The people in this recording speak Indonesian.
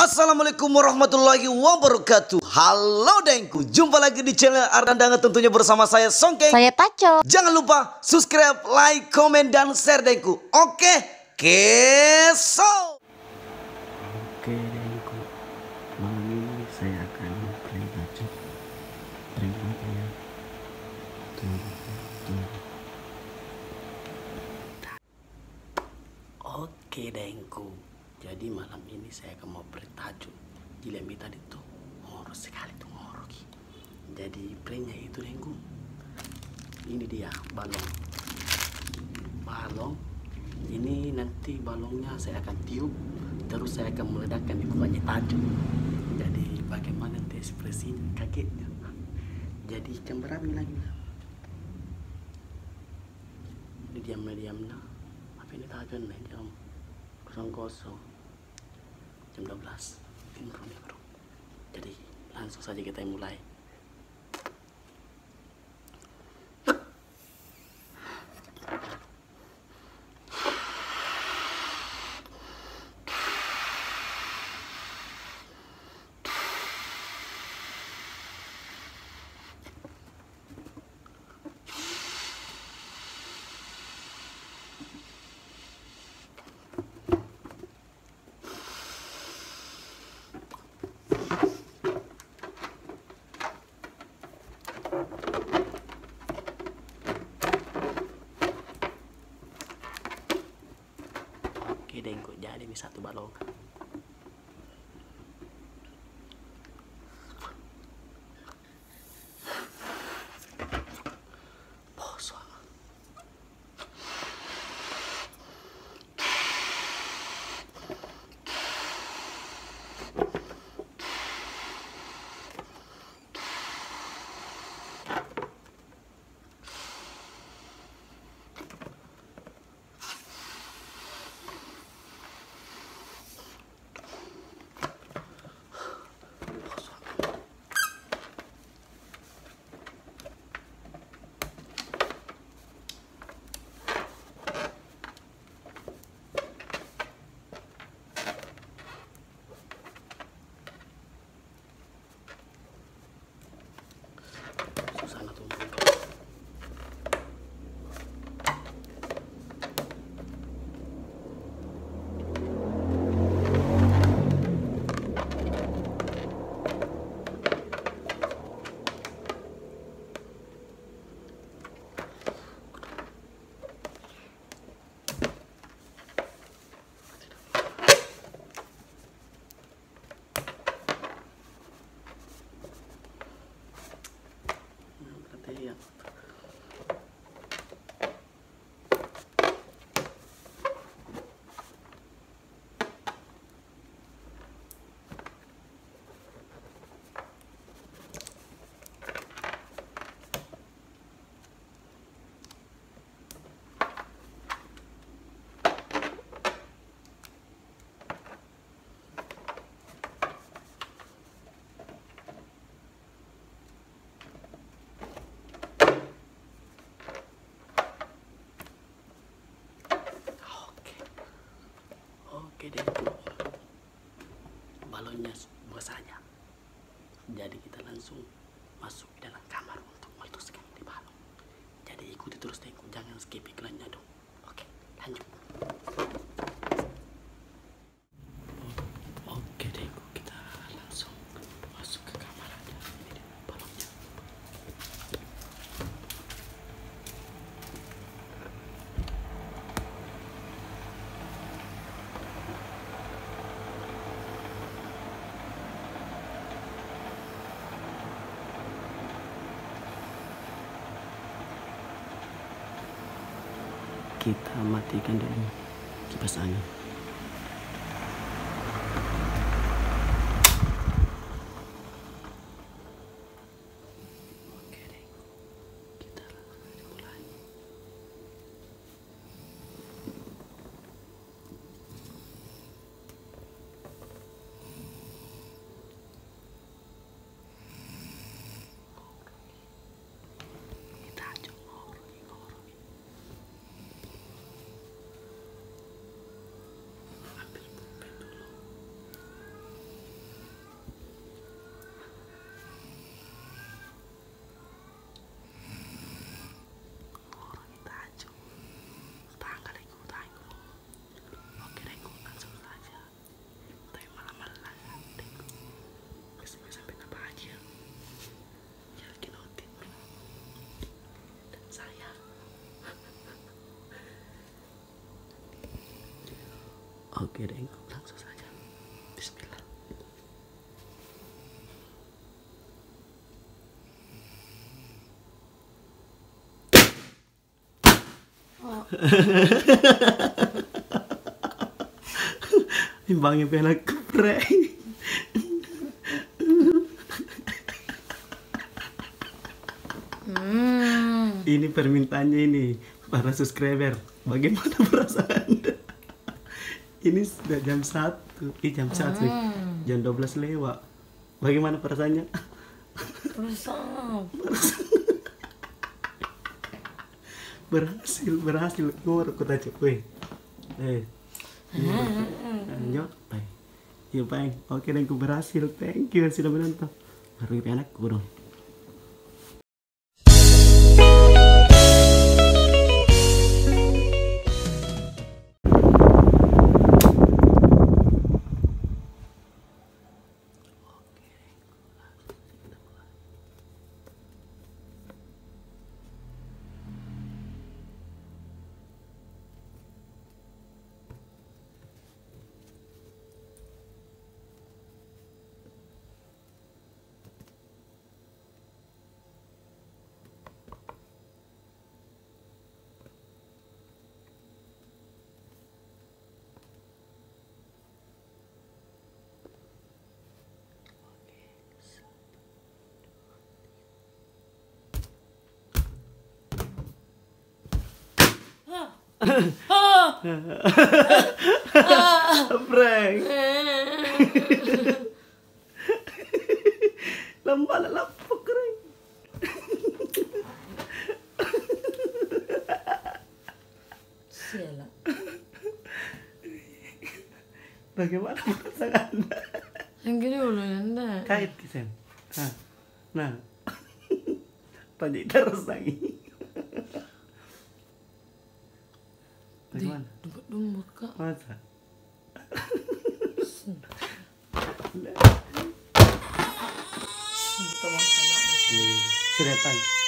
Assalamualaikum warahmatullahi wabarakatuh. Halo Dengku, jumpa lagi di channel Dangnga tentunya bersama saya Songke. Saya Taco. Jangan lupa subscribe, like, komen, dan share Dengku. Oke, keso. Oke Dengku, malam ini saya akan play baju prank apa ya? Tunggu. Oke Dengku, jadi malam ini saya akan mau bertajuk Jilemi tadi tuh ngorok sekali tuh ngorok. Jadi pranknya itu Dengku, ini dia balon. Ini nanti balonnya saya akan tiup, terus saya akan meledakkan di mukanya tajuk. Jadi bagaimana nanti ekspresinya, kagetnya. Jadi jam berapa lagi? Ini diam. Apa ini tajuk nih? Jam 00, jam 12. Bro. Jadi langsung saja kita mulai. Oke Dengku, jadi ini satu balon. Iya. Oke Dengku, balonnya buat saja. Jadi kita langsung masuk ke dalam kamar untuk meletuskan di balon. Jadi ikuti terus Dengku, jangan skip iklannya dong. Oke, lanjut. Oke Dengku, kita langsung masuk ke kamar aja. Ini balonnya. Kita matikan dulu kipas angin. Oke deh, kita mulai. Kita coba ngorok. Oke deh, langsung saja. Bismillah. Timbangnya pena keprek. Ini permintaannya ini para subscriber. Bagaimana perasaan Anda? Ini sudah jam 1. Jam 1. Jam 12 lewat. Bagaimana perasaannya? Berhasil. Ngorok kota cepet. Lanjut. Iya, Bang. Oke, dan aku berhasil. Thank you sudah menonton. Baru anakku dong. Prank. Lambala lapok kering. Siala. Bagaimana perasaan Anda? Yang gini dulu Anda. Kait kisen. Nah. Tanya terus lagi. Bagaimana? Dumbu kak. Masa? Sudah makan. Sudah